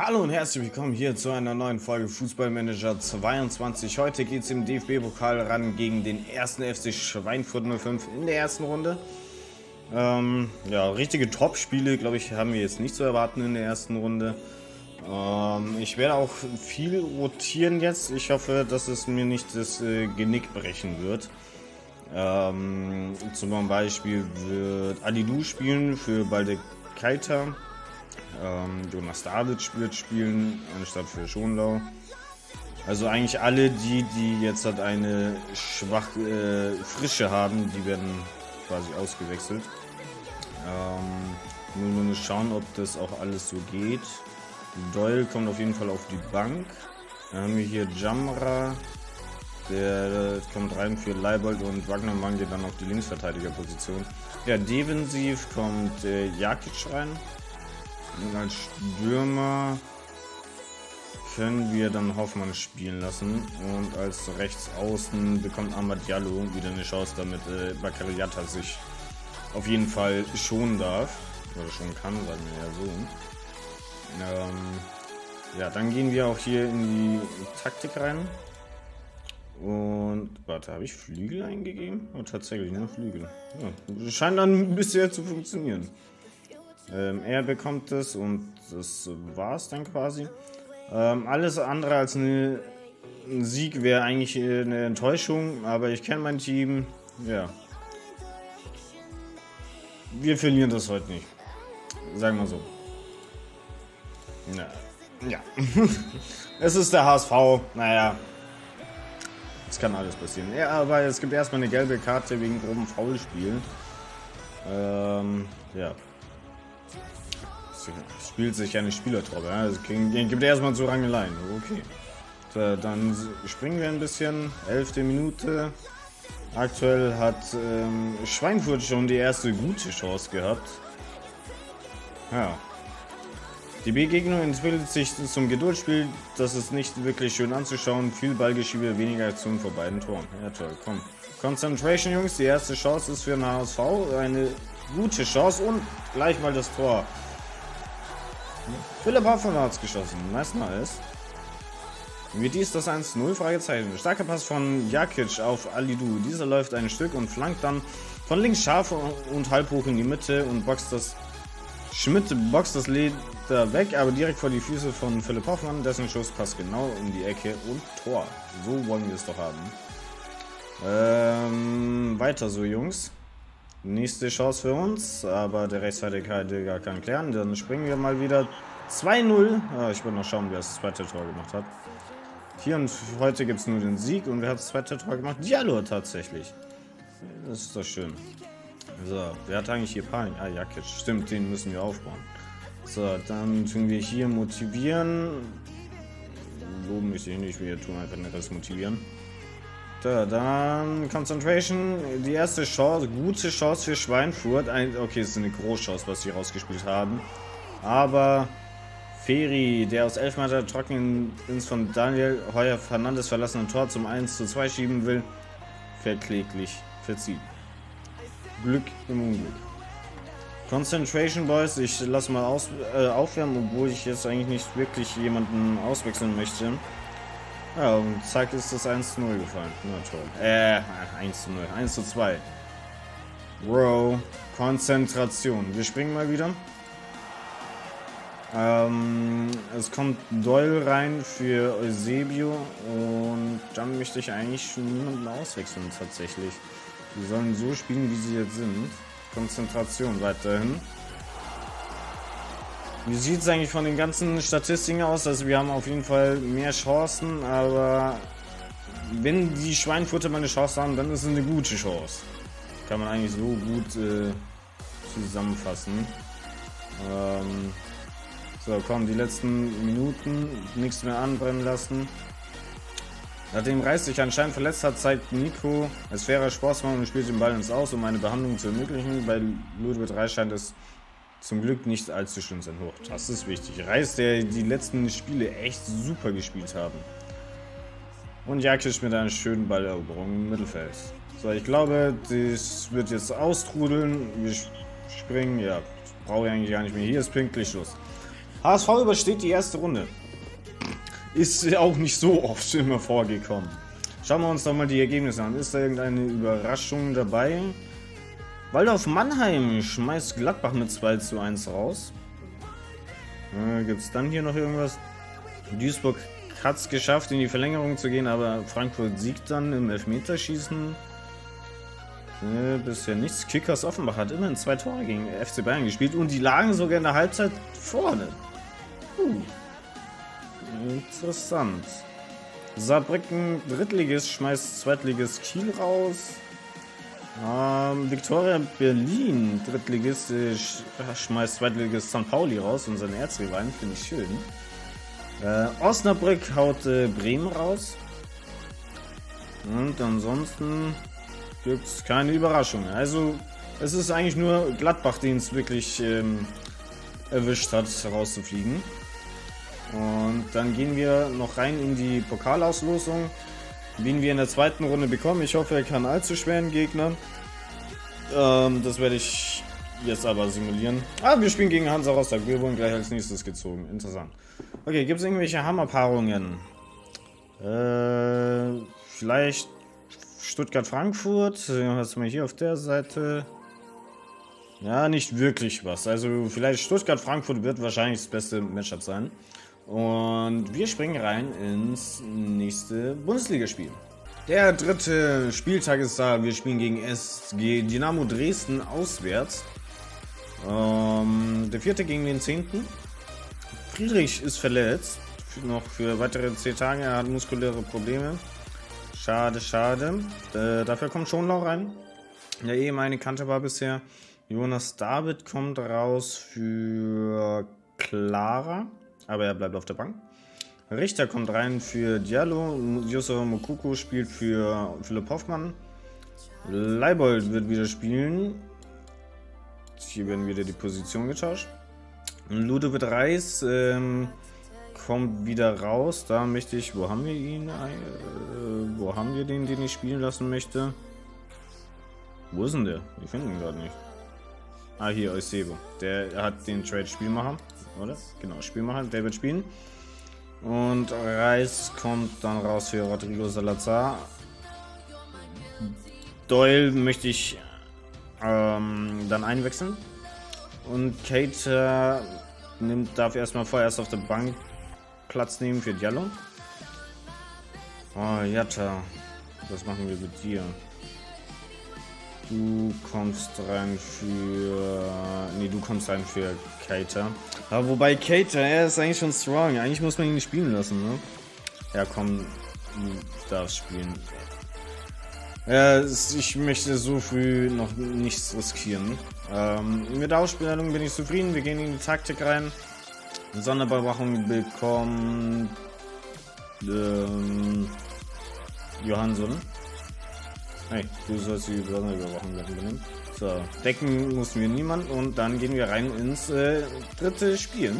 Hallo und herzlich willkommen hier zu einer neuen Folge Fußballmanager 22. Heute geht es im DFB-Pokal ran gegen den 1. FC Schweinfurt 05 in der ersten Runde. Ja, richtige Top-Spiele, glaube ich, haben wir jetzt nicht zu erwarten in der ersten Runde. Ich werde auch viel rotieren jetzt. Ich hoffe, dass es mir nicht das Genick brechen wird. Zum Beispiel wird Alidu spielen für Balde Keita. Jonas David wird spielen, anstatt für Schonlau. Also eigentlich alle, die jetzt halt eine Frische haben, die werden quasi ausgewechselt. Nur schauen, ob das auch alles so geht. Doyle kommt auf jeden Fall auf die Bank. Dann haben wir hier Jamra, der kommt rein für Leibold, und Wagnermann geht dann auf die Linksverteidigerposition. Ja, defensiv kommt Jakic rein. Und als Stürmer können wir dann Hoffmann spielen lassen. Und als Rechtsaußen bekommt Amad Diallo wieder eine Chance, damit Bakary Yatta sich auf jeden Fall schonen darf. Oder schon kann, sagen wir ja so. Ja, dann gehen wir auch hier in die Taktik rein. Und, warte, habe ich Flügel eingegeben? Oh, tatsächlich, nur Flügel. Ja, scheint dann bisher zu funktionieren. Er bekommt es und das war es dann quasi. Alles andere als ein Sieg wäre eigentlich eine Enttäuschung, aber ich kenne mein Team. Ja. Wir verlieren das heute nicht. Sagen wir so. Ja. Es ist der HSV. Naja. Es kann alles passieren. Ja, aber es gibt erstmal eine gelbe Karte wegen grobem Foulspiel. Ja. Spielt sich eine Spielertraube. Ja? Das gibt erstmal zu Rangeleien. Okay. So, dann springen wir ein bisschen. 11. Minute. Aktuell hat Schweinfurt schon die erste gute Chance gehabt. Ja. Die Begegnung entwickelt sich zum Geduldsspiel. Das ist nicht wirklich schön anzuschauen. Viel Ballgeschiebe, weniger Aktionen vor beiden Toren. Ja, toll. Komm. Concentration, Jungs. Die erste Chance ist für den HSV. Eine gute Chance und gleich mal das Tor. Philipp Hoffmann hat es geschossen. Nice. Wie dies das 1-0? Fragezeichen. Starker Pass von Jakic auf Alidu. Dieser läuft ein Stück und flankt dann von links scharf und halb hoch in die Mitte und boxt das Leder weg, aber direkt vor die Füße von Philipp Hoffmann. Dessen Schuss passt genau in die Ecke und Tor. So wollen wir es doch haben. Weiter so, Jungs. Nächste Chance für uns, aber der Rechtsverteidiger kann klären. Dann springen wir mal wieder 2-0. Ich will noch schauen, wer das zweite Tor gemacht hat. Hier und heute gibt es nur den Sieg. Und wer hat das zweite Tor gemacht? Diallo tatsächlich. Das ist doch schön. So, wer hat eigentlich hier Panik? Ah, Jakic. Stimmt, den müssen wir aufbauen. So, dann tun wir hier motivieren. Loben möchte ich nicht, wir tun einfach den Rest motivieren. Da, dann Concentration, die erste Chance, gute Chance für Schweinfurt. Okay, es ist eine Großchance, was sie rausgespielt haben. Aber Feri, der aus 11 Meter trocken ins von Daniel Heuer Fernandes verlassene Tor zum 1:2 schieben will, verkläglich verziehen. Glück im Unglück. Concentration, Boys, ich lasse mal aufwärmen, obwohl ich jetzt eigentlich nicht wirklich jemanden auswechseln möchte. Ja, und zack ist das 1:0 gefallen. Na toll. 1:0. 1:2. Bro. Konzentration. Wir springen mal wieder. Es kommt Doyle rein für Eusebio. Und dann möchte ich eigentlich schon niemanden auswechseln tatsächlich. Die sollen so spielen, wie sie jetzt sind. Konzentration weiterhin. Wie sieht es eigentlich von den ganzen Statistiken aus? Also wir haben auf jeden Fall mehr Chancen, aber wenn die Schweinfurter mal eine Chance haben, dann ist es eine gute Chance. Kann man eigentlich so gut zusammenfassen. So, komm, die letzten Minuten, nichts mehr anbrennen lassen. Nachdem Reis sich anscheinend verletzt hat, zeigt Nico als fairer Sportsmann und spielt den Ball ins Aus, um eine Behandlung zu ermöglichen. Bei Ludwig Reis scheint es zum Glück nicht allzu schlimm sein. Hoch. Das ist wichtig. Reis, der die letzten Spiele echt super gespielt haben. Und Jakic mit einer schönen Balleroberung im Mittelfeld. So, ich glaube, das wird jetzt austrudeln. Wir springen, ja, brauche ich eigentlich gar nicht mehr. Hier ist pünktlich Schluss. HSV übersteht die erste Runde. Ist auch nicht so oft immer vorgekommen. Schauen wir uns doch mal die Ergebnisse an. Ist da irgendeine Überraschung dabei? Waldorf Mannheim schmeißt Gladbach mit 2:1 raus. Gibt es dann hier noch irgendwas? Duisburg hat es geschafft, in die Verlängerung zu gehen, aber Frankfurt siegt dann im Elfmeterschießen. Bisher nichts. Kickers Offenbach hat immerhin 2 Tore gegen FC Bayern gespielt und die lagen sogar in der Halbzeit vorne. Interessant. Saarbrücken Drittligist schmeißt Zweitligist Kiel raus. Viktoria Berlin Drittligist schmeißt Zweitligist St. Pauli raus und seine Erzrivalen, finde ich schön. Osnabrück haut Bremen raus. Und ansonsten gibt es keine Überraschung. Also es ist eigentlich nur Gladbach, den es wirklich erwischt hat, rauszufliegen. Und dann gehen wir noch rein in die Pokalauslosung, wen wir in der zweiten Runde bekommen. Ich hoffe, er kann allzu schweren Gegner. Das werde ich jetzt aber simulieren. Wir spielen gegen Hansa Rostock. Wir wurden gleich als nächstes gezogen. Interessant. Okay, gibt es irgendwelche Hammerpaarungen? Vielleicht Stuttgart-Frankfurt. Was haben wir hier auf der Seite? Ja, nicht wirklich was. Also vielleicht Stuttgart-Frankfurt wird wahrscheinlich das beste Matchup sein. Und wir springen rein ins nächste Bundesligaspiel. Der dritte Spieltag ist da. Wir spielen gegen SG Dynamo Dresden auswärts. Der vierte gegen den 10. Friedrich ist verletzt. Noch für weitere 10 Tage. Er hat muskuläre Probleme. Schade, schade. Dafür kommt Schonlau rein. Der ehemalige Kante war bisher. Jonas David kommt raus für Clara. Aber er bleibt auf der Bank. Richter kommt rein für Diallo. Yusuf Moukoko spielt für Philipp Hoffmann. Leibold wird wieder spielen. Hier werden wieder die Position getauscht. Ludovic Reis kommt wieder raus. Da möchte ich... Wo haben wir ihn? Wo haben wir den ich spielen lassen möchte? Wo ist denn der? Ich finde ihn gerade nicht. Hier, Eusebo. Der hat den Trade Spielmacher. Oder? Genau, Spielmacher. Der wird spielen. Und Reis kommt dann raus für Rodrigo Salazar. Doyle möchte ich dann einwechseln. Und Kate darf erstmal vorerst auf der Bank Platz nehmen für Diallo. Jatta. Was machen wir mit dir? Du kommst rein für... Nee, du kommst rein für Keita. Aber wobei Keita, er ist eigentlich schon strong. Eigentlich muss man ihn nicht spielen lassen, ne? Ja, komm, du darfst spielen. Ich möchte so früh noch nichts riskieren. Mit der Ausspielung bin ich zufrieden. Wir gehen in die Taktik rein. Sonderüberwachung bekommt Johansson. Hey, du sollst die Sonderüberwachung übernehmen. So, decken mussten wir niemand und dann gehen wir rein ins dritte Spiel.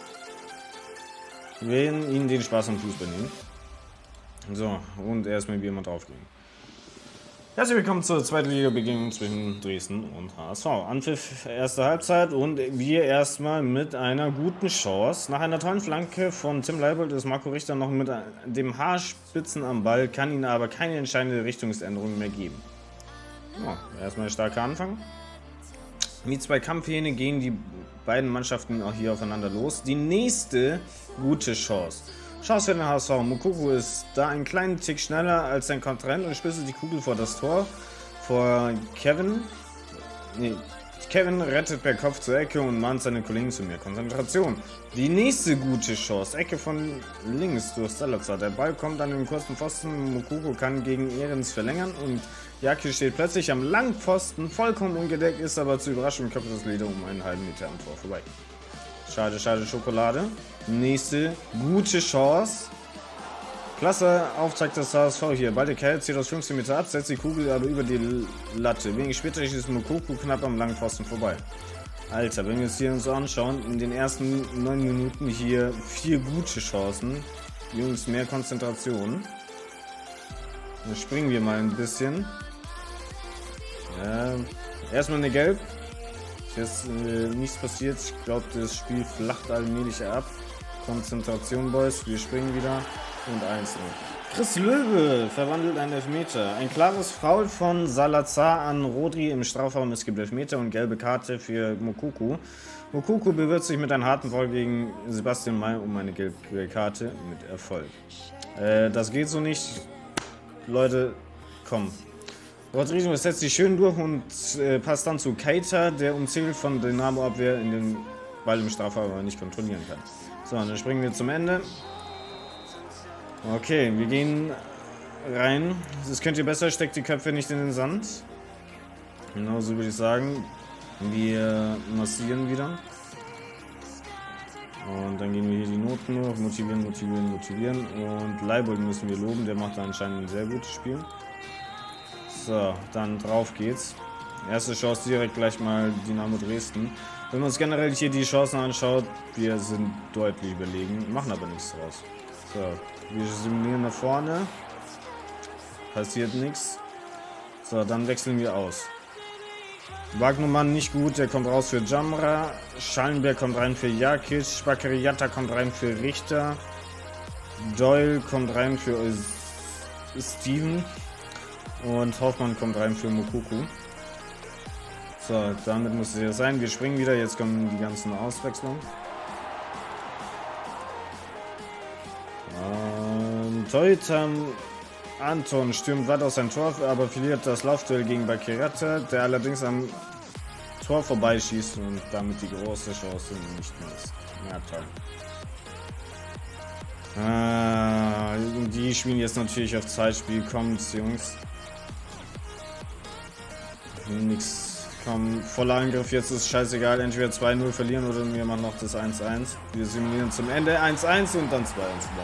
Wir werden ihnen den Spaß am Fußball nehmen. So, und erstmal wie jemand draufgehen. Herzlich willkommen zur zweiten Liga-Begegnung zwischen Dresden und HSV. Anpfiff erste Halbzeit und wir erstmal mit einer guten Chance. Nach einer tollen Flanke von Tim Leibold ist Marco Richter noch mit dem Haarspitzen am Ball, kann ihnen aber keine entscheidende Richtungsänderung mehr geben. Ja, erstmal ein starker Anfang. Wie 2 Kampfhähne gehen die beiden Mannschaften auch hier aufeinander los. Die nächste gute Chance. Chance für den HSV. Moukoko ist da einen kleinen Tick schneller als sein Kontrahent und spitzt die Kugel vor das Tor. Vor Kevin. Nee, Kevin rettet per Kopf zur Ecke und mahnt seine Kollegen zu mehr Konzentration. Die nächste gute Chance. Ecke von links durch Salazar. Der Ball kommt an den kurzen Pfosten. Moukoko kann gegen Ehrens verlängern und Jaki steht plötzlich am langen Pfosten. Vollkommen ungedeckt, ist aber zur Überraschung köpft das Leder um einen halben Meter am Tor vorbei. Schade, schade, Schokolade. Nächste gute Chance. Klasse Auftakt des HSV hier. Beide Kerl zieht aus 15 Meter ab, setzt die Kugel aber über die Latte. Wenig später ist Moukoko knapp am langen Pfosten vorbei. Alter, wenn wir uns hier uns anschauen, in den ersten 9 Minuten hier 4 gute Chancen. Jungs, mehr Konzentration. Dann springen wir mal ein bisschen. Erstmal eine Gelb. Jetzt nichts passiert. Ich glaube, das Spiel flacht allmählich ab. Konzentration, Boys. Wir springen wieder. Und 1-0. Chris Löwe verwandelt einen Elfmeter. Ein klares Foul von Salazar an Rodri im Strafraum. Es gibt Elfmeter und gelbe Karte für Moukoko. Moukoko bewirbt sich mit einem harten Foul gegen Sebastian May um eine gelbe Karte mit Erfolg. Das geht so nicht. Leute, komm. Rodrigo setzt sich schön durch und passt dann zu Keita, der umzingelt von Dynamo-Abwehr in den Ball im Strafraum aber nicht kontrollieren kann. So, dann springen wir zum Ende. Okay, wir gehen rein. Das könnt ihr besser, steckt die Köpfe nicht in den Sand. Genau so würde ich sagen. Wir massieren wieder. Und dann gehen wir hier die Noten hoch. Motivieren, motivieren, motivieren. Und Leibold müssen wir loben, der macht da anscheinend ein sehr gutes Spiel. So, dann drauf geht's. Erste Chance direkt gleich mal Dynamo Dresden. Wenn man uns generell hier die Chancen anschaut, wir sind deutlich überlegen, machen aber nichts draus. So, wir simulieren nach vorne. Passiert nichts. So, dann wechseln wir aus. Wagnumann nicht gut, der kommt raus für Jamra. Schallenberg kommt rein für Jakic. Bakariata kommt rein für Richter. Doyle kommt rein für Steven. Und Hoffmann kommt rein für Moukoko. So, damit muss es ja sein. Wir springen wieder, jetzt kommen die ganzen Auswechslungen. Torhüter Anton stürmt weit aus seinem Tor, aber verliert das Laufduell gegen Bakirata, der allerdings am Tor vorbeischießt und damit die große Chance nicht mehr ist. Ja, toll. Die spielen jetzt natürlich auf Zeitspiel. Kommt, Jungs. Nix. Komm, voller Angriff, jetzt ist scheißegal. Entweder 2-0 verlieren oder wir machen noch das 1-1. Wir simulieren zum Ende 1-1 und dann 2-1.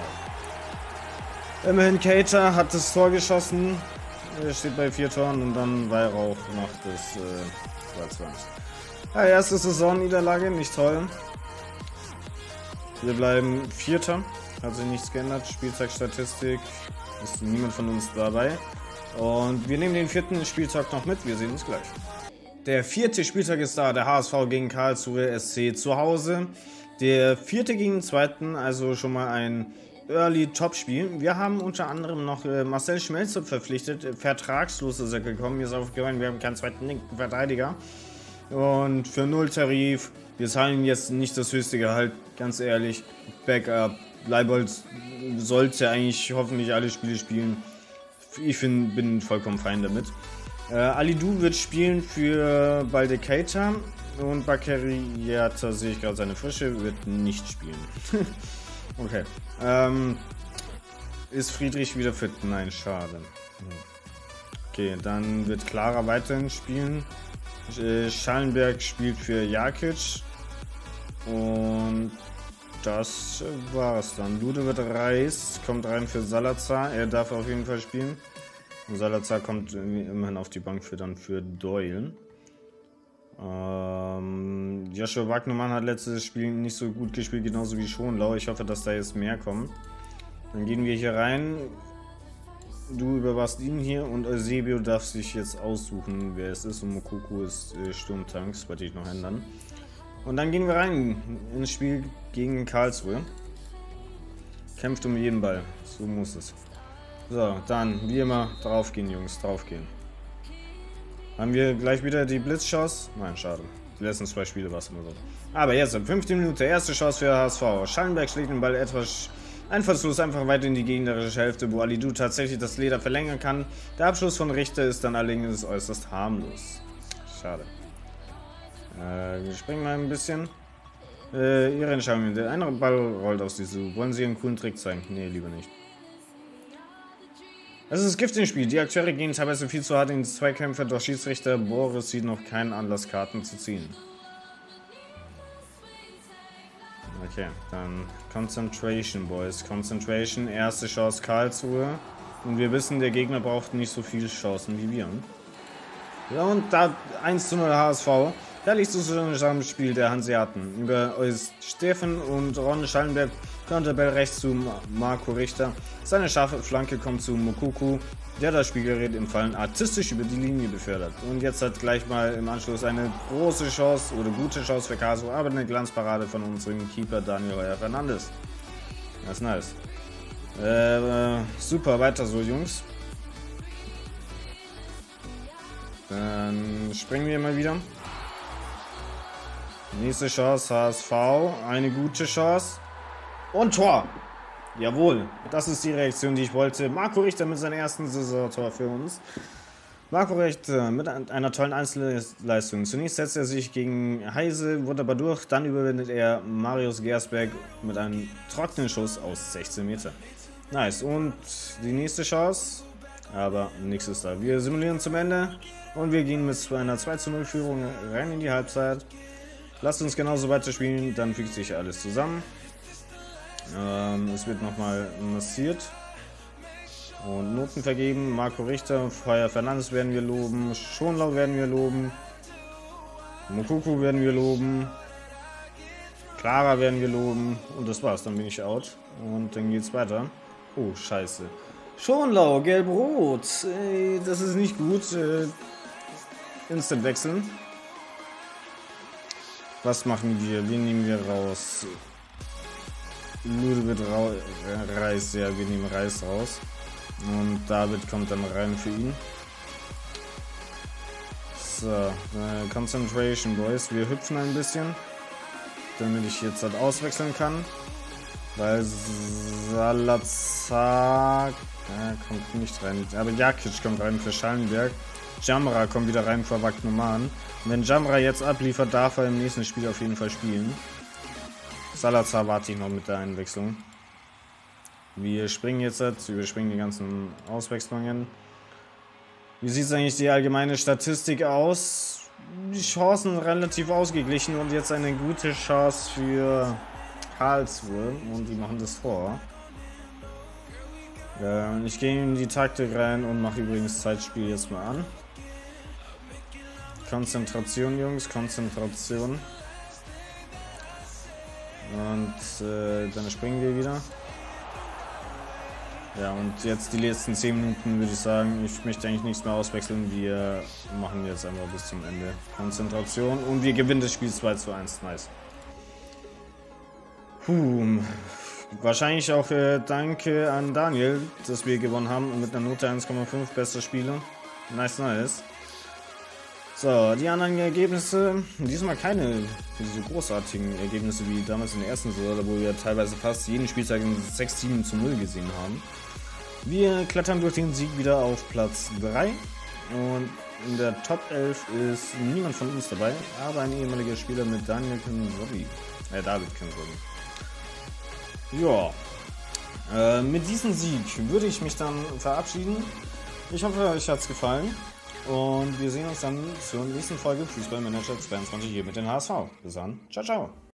Immerhin Keita hat das Tor geschossen. Er steht bei 4 Toren und dann Weihrauch macht das 2-2. Ja, erste Saisonniederlage, nicht toll. Wir bleiben Vierter. Hat sich nichts geändert. Spieltagsstatistik ist niemand von uns dabei. Und wir nehmen den 4. Spieltag noch mit. Wir sehen uns gleich. Der 4. Spieltag ist da. Der HSV gegen Karlsruhe SC zu Hause. Der 4. gegen den 2. Also schon mal ein Early-Top-Spiel. Wir haben unter anderem noch Marcel Schmelzer verpflichtet. Vertragslos ist er gekommen. Mir ist aufgefallen, wir haben keinen zweiten linken Verteidiger. Und für Null-Tarif. Wir zahlen jetzt nicht das höchste Gehalt. Ganz ehrlich. Backup. Leibold sollte eigentlich hoffentlich alle Spiele spielen. Ich bin vollkommen fein damit. Alidou wird spielen für Balde Keita. Und Bakariata, sehe ich gerade seine Frische, wird nicht spielen. Okay. Ist Friedrich wieder fit? Nein, schade. Okay, dann wird Clara weiterhin spielen. Schallenberg spielt für Jakic. Und das war's dann. Lude wird Reis, kommt rein für Salazar. Er darf auf jeden Fall spielen. Und Salazar kommt immerhin auf die Bank für Doyle. Joshua Wagnermann hat letztes Spiel nicht so gut gespielt, genauso wie Schonlau. Ich hoffe, dass da jetzt mehr kommt. Dann gehen wir hier rein. Du überwachst ihn hier und Eusebio darf sich jetzt aussuchen, wer es ist. Und Moukoko ist Sturmtanks, wollte ich noch ändern. Und dann gehen wir rein ins Spiel gegen Karlsruhe. Kämpft um jeden Ball. So muss es. So, dann wie immer draufgehen, Jungs, draufgehen. Haben wir gleich wieder die Blitzchance? Nein, schade. Die letzten 2 Spiele war es immer so. Aber jetzt, 15 Minuten, erste Chance für HSV. Schallenberg schlägt den Ball etwas einfallslos einfach weiter in die gegnerische Hälfte, wo Alidou tatsächlich das Leder verlängern kann. Der Abschluss von Richter ist dann allerdings äußerst harmlos. Schade. Wir springen mal ein bisschen. Ihre Entscheidung. Der eine Ball rollt aus diesem. Wollen Sie einen coolen Trick zeigen? Nee, lieber nicht. Es ist Gift im Spiel. Die Akteure gehen teilweise viel zu hart in die Zweikämpfe, doch Schiedsrichter Boris sieht noch keinen Anlass, Karten zu ziehen. Okay, dann Concentration, Boys. Concentration, erste Chance Karlsruhe. Und wir wissen, der Gegner braucht nicht so viele Chancen wie wir. Ja, und da 1:0 HSV. Herrlichstes Zusammenspiel der Hanseaten. Über Steffen und Ron Schallenberg Konterbell rechts zu Marco Richter. Seine scharfe Flanke kommt zu Moukoko, der das Spielgerät im Fallen artistisch über die Linie befördert. Und jetzt hat gleich mal im Anschluss eine große Chance oder gute Chance für Caso, aber eine Glanzparade von unserem Keeper Daniel Heuer Fernandes. Das ist nice. Super, weiter so, Jungs. Dann springen wir mal wieder. Nächste Chance, HSV. Eine gute Chance. Und Tor. Jawohl, das ist die Reaktion, die ich wollte. Marco Richter mit seinem ersten Saisontor für uns. Marco Richter mit einer tollen Einzelleistung. Zunächst setzt er sich gegen Heise, wurde aber durch. Dann überwindet er Marius Gersberg mit einem trockenen Schuss aus 16 Meter. Nice. Und die nächste Chance. Aber nichts ist da. Wir simulieren zum Ende. Und wir gehen mit einer 2:0 Führung rein in die Halbzeit. Lasst uns genauso weiterspielen, dann fügt sich alles zusammen. Es wird nochmal massiert. Und Noten vergeben. Marco Richter, Heuer Fernandes werden wir loben. Schonlau werden wir loben. Moukoko werden wir loben. Clara werden wir loben. Und das war's, dann bin ich out. Und dann geht's weiter. Oh, scheiße. Schonlau, gelb-rot. Das ist nicht gut. Instant wechseln. Was machen wir? Wen nehmen wir raus? Lude wird Reis, ja, wir nehmen Reis raus. Und David kommt dann rein für ihn. So, Concentration, Boys. Wir hüpfen ein bisschen, damit ich jetzt halt auswechseln kann. Weil Salazar kommt nicht rein. Aber Jakic kommt rein für Schallenberg. Jamra kommt wieder rein für Wagnuman. Und wenn Jamra jetzt abliefert, darf er im nächsten Spiel auf jeden Fall spielen. Salazar warte ich noch mit der Einwechslung. Wir springen jetzt, überspringen die ganzen Auswechslungen. Wie sieht eigentlich die allgemeine Statistik aus? Die Chancen relativ ausgeglichen und jetzt eine gute Chance für Karlsruhe und die machen das vor. Ich gehe in die Taktik rein und mache übrigens Zeitspiel jetzt mal an. Konzentration, Jungs, Konzentration. Und dann springen wir wieder. Ja, und jetzt die letzten 10 Minuten würde ich sagen, ich möchte eigentlich nichts mehr auswechseln. Wir machen jetzt einfach bis zum Ende Konzentration und wir gewinnen das Spiel 2:1. Nice. Wahrscheinlich auch danke an Daniel, dass wir gewonnen haben mit einer Note 1,5, bester Spieler. Nice, nice. So, die anderen Ergebnisse, diesmal keine so großartigen Ergebnisse wie damals in der ersten Saison, wo wir teilweise fast jeden Spieltag 6-7:0 gesehen haben. Wir klettern durch den Sieg wieder auf Platz 3 und in der Top 11 ist niemand von uns dabei, aber ein ehemaliger Spieler mit David Kinzobi. Ja, mit diesem Sieg würde ich mich dann verabschieden. Ich hoffe, euch hat es gefallen. Und wir sehen uns dann zur nächsten Folge Fußballmanager 22 hier mit den HSV. Bis dann. Ciao, ciao.